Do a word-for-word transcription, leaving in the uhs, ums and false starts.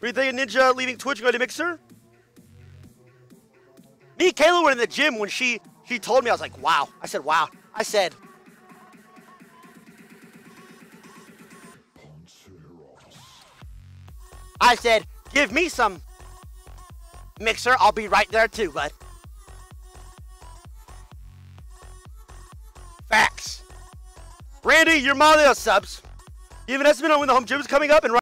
do you think of Ninja leaving Twitch going to Mixer? Me and Kayla were in the gym when she she told me. I was like, wow. I said, wow. I said, I said, give me some Mixer. I'll be right there too, bud. Facts. Randy, your Mario subs. You have an estimate on when the home gym is coming up and